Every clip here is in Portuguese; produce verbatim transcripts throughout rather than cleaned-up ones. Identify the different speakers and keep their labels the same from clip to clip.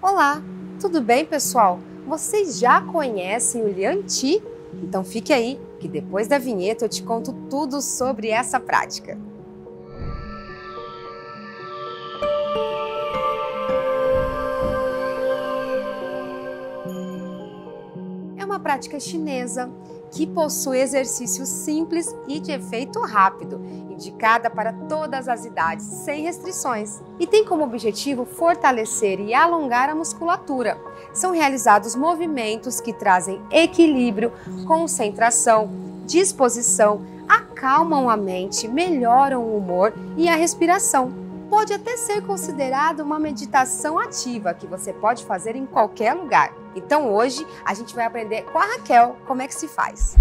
Speaker 1: Olá, tudo bem, pessoal? Vocês já conhecem o Lian Qi? Então fique aí, que depois da vinheta eu te conto tudo sobre essa prática. É uma prática chinesa que possui exercícios simples e de efeito rápido, indicada para todas as idades, sem restrições. E tem como objetivo fortalecer e alongar a musculatura. São realizados movimentos que trazem equilíbrio, concentração, disposição, acalmam a mente, melhoram o humor e a respiração. Pode até ser considerado uma meditação ativa que você pode fazer em qualquer lugar. Então hoje a gente vai aprender com a Raquel como é que se faz.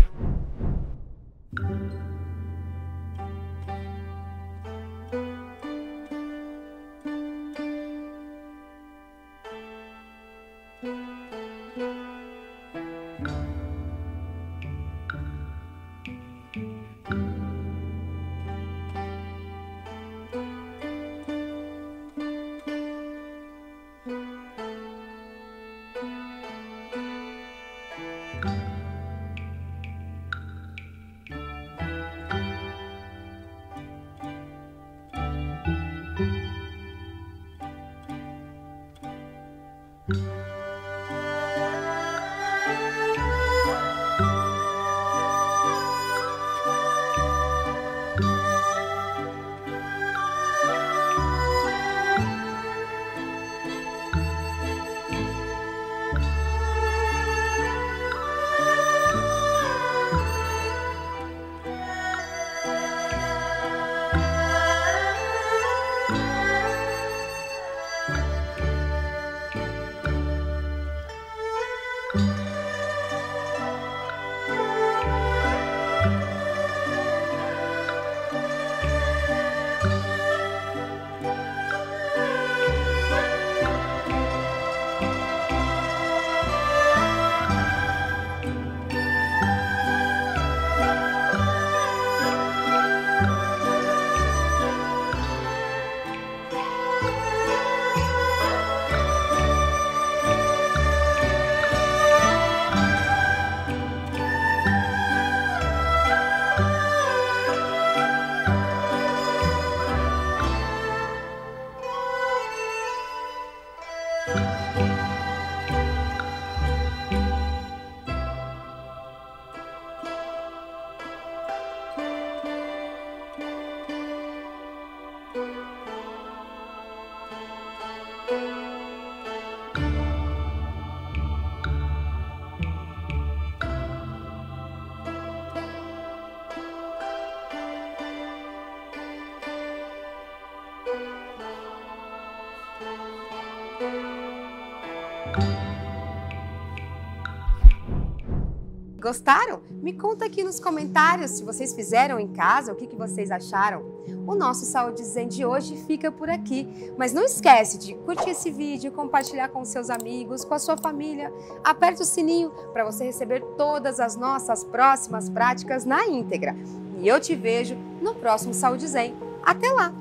Speaker 1: Gostaram? Me conta aqui nos comentários se vocês fizeram em casa, o que, que vocês acharam. O nosso Saúde Zen de hoje fica por aqui, mas não esquece de curtir esse vídeo, compartilhar com seus amigos, com a sua família. Aperta o sininho para você receber todas as nossas próximas práticas na íntegra. E eu te vejo no próximo Saúde Zen. Até lá!